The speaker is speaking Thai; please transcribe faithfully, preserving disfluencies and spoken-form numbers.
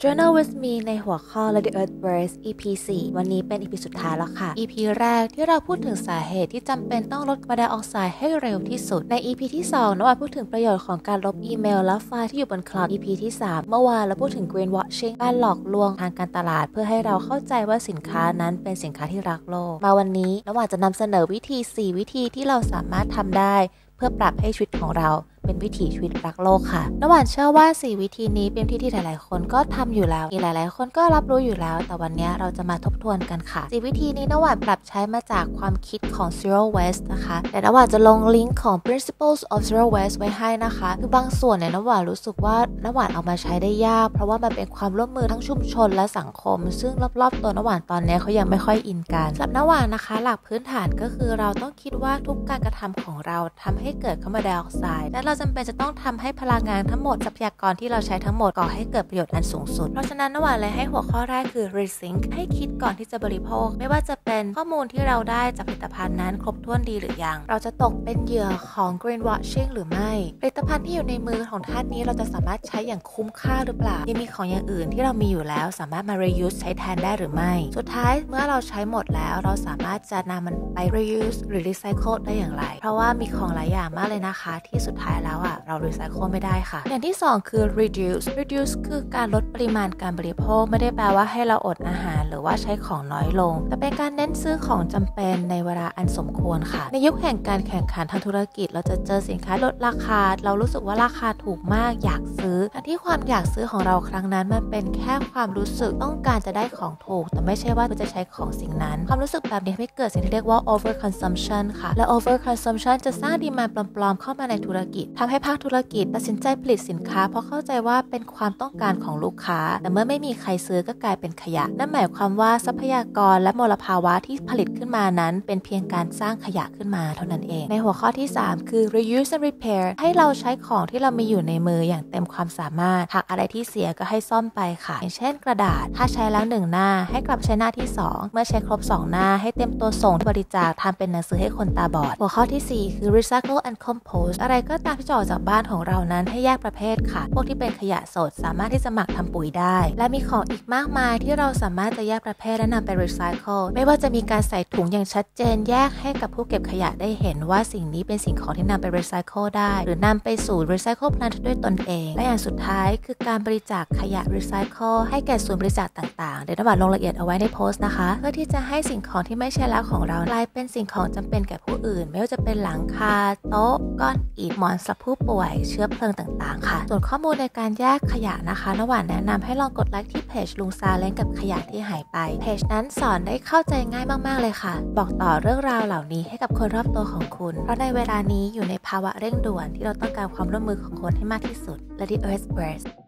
Journal with me ในหัวข้อ Let the Earth Burst อี พี สี่ วันนี้เป็น อี พี สุดท้ายแล้วค่ะ อี พี แรกที่เราพูดถึงสาเหตุที่จำเป็นต้องลดคาร์บอนไดออกไซด์ให้เร็วที่สุดใน อี พี ที่ สอง นวพูดถึงประโยชน์ของการลบอีเมลและไฟล์ที่อยู่บนคลาวด์ อี พี ที่ สาม เมื่อวานเราพูดถึง greenwashing การหลอกลวงทางการตลาดเพื่อให้เราเข้าใจว่าสินค้านั้นเป็นสินค้าที่รักโลกมาวันนี้นวจะนำเสนอวิธี สี่ วิธีที่เราสามารถทำได้เพื่อปรับให้ชีวิตของเราเป็นวิถีชีวิตรักโลกค่ะน้ำหวานเชื่อว่าสี่วิธีนี้เป็นวิธีที่หลายๆคนก็ทำอยู่แล้วอีกหลายๆคนก็รับรู้อยู่แล้วแต่วันนี้เราจะมาทบทวนกันค่ะสี่วิธีนี้น้ำหวานปรับใช้มาจากความคิดของ zero waste นะคะแต่น้ำหวานจะลงลิงก์ของ principles of zero waste ไว้ให้นะคะคือบางส่วนเนี่ยน้ำหวานรู้สึกว่าน้ำหวานเอามาใช้ได้ยากเพราะว่ามันเป็นความร่วมมือทั้งชุมชนและสังคมซึ่งรอบๆตัวน้ำหวานตอนนี้เขายังไม่ค่อยอินกันสำหรับน้ำหวานนะคะหลักพื้นฐานก็คือเราต้องคิดว่าทุกการกระทำของเราทำให้เกิดคาร์บอนไดออกไซด์และเราจำเป็นจะต้องทำให้พลังงานทั้งหมดทรัพยากรที่เราใช้ทั้งหมดก่อให้เกิดประโยชน์อันสูงสุดเพราะฉะนั้นน้ำหวานเลยให้หัวข้อแรกคือ rethink ให้คิดก่อนที่จะบริโภคไม่ว่าจะเป็นข้อมูลที่เราได้จากผลิตภัณฑ์นั้นครบถ้วนดีหรือยังเราจะตกเป็นเหยื่อของ greenwashing หรือไม่ผลิตภัณฑ์ที่อยู่ในมือของท่านนี้เราจะสามารถใช้อย่างคุ้มค่าหรือเปล่ายังมีของอย่างอื่นที่เรามีอยู่แล้วสามารถมา reuse ใช้แทนได้หรือไม่สุดท้ายเมื่อเราใช้หมดแล้วเราสามารถจะนำมันไป reuse หรือ recycle ได้อย่างไรเพราะว่ามีของหลายอย่างมากเลยนะคะที่สุดท้ายแล้วอ่ะเรา recycle ไม่ได้ค่ะอย่างที่สองคือ reduce reduce คือการลดปริมาณการบริโภคไม่ได้แปลว่าให้เราอดอาหารหรือว่าใช้ของน้อยลงแต่เป็นการเน้นซื้อของจำเป็นในเวลาอันสมควรค่ะในยุคแห่งการแข่งขันทางธุรกิจเราจะเจอสินค้าลดราคาเรารู้สึกว่าราคาถูกมากอยากซื้อทั้งที่ความอยากซื้อของเราครั้งนั้นมันเป็นแค่ความรู้สึกต้องการจะได้ของถูกแต่ไม่ใช่ว่าจะใช้ของสิ่งนั้นความรู้สึกแบบนี้ไม่เกิดสิ่งที่เรียกว่า over consumption ค่ะและ over consumption จะสร้างดีมานด์ปลอมๆเข้ามาในธุรกิจทำให้ภาคธุรกิจตัดสินใจผลิตสินค้าเพราะเข้าใจว่าเป็นความต้องการของลูกค้าแต่เมื่อไม่มีใครซื้อก็กลายเป็นขยะนั่นหมายความว่าทรัพยากรและมลภาวะที่ผลิตขึ้นมานั้นเป็นเพียงการสร้างขยะขึ้นมาเท่านั้นเองในหัวข้อที่สามคือ reuse and repair ให้เราใช้ของที่เรามีอยู่ในมืออย่างเต็มความสามารถหากอะไรที่เสียก็ให้ซ่อมไปค่ะอย่างเช่นกระดาษถ้าใช้แล้วหนึ่งหน้าให้กลับใช้หน้าที่สองเมื่อใช้ครบสองหน้าให้เต็มตัวส่งบริจาคทำเป็นหนังสือให้คนตาบอดหัวข้อที่สี่คือ recycle and compost อะไรก็ตามที่จะออกจากบ้านของเรานั้นให้แยกประเภทค่ะพวกที่เป็นขยะสดสามารถที่จะหมักทำปุ๋ยได้และมีของอีกมากมายที่เราสามารถจะแยกประเภทและนำไปรีไซเคิลไม่ว่าจะมีการใส่ถุงอย่างชัดเจนแยกให้กับผู้เก็บขยะได้เห็นว่าสิ่งนี้เป็นสิ่งของที่นำไปรีไซเคิลได้หรือนำไปสู่รีไซเคิลพลันด้วยตนเองและอย่างสุดท้ายคือการบริจาคขยะรีไซเคิลให้แก่ศูนย์บริจาคต่างๆเดี๋ยวน้ำหวานลงรายละเอียดเอาไว้ในโพสต์นะคะเพื่อที่จะให้สิ่งของที่ไม่ใช่แล้วของเรากลายเป็นสิ่งของจำเป็นแก่ผู้อื่นไม่ว่าจะเป็นหลังคาโต๊ะก้อนอิฐหมอนสำหรับผู้ป่วยเชื้อเพลิงต่างๆค่ะส่วนข้อมูลในการแยกขยะนะคะน้ำหวานแนะนำให้ลองกดไลค์ที่เพจลุงซาเล้งกับขยะที่หายไปเพจนั้นสอนได้เข้าใจง่ายมากๆเลยค่ะบอกต่อเรื่องราวเหล่านี้ให้กับคนรอบตัวของคุณเพราะในเวลานี้อยู่ในภาวะเร่งด่วนที่เราต้องการความร่วมมือของคนให้มากที่สุด Let the Earth Burst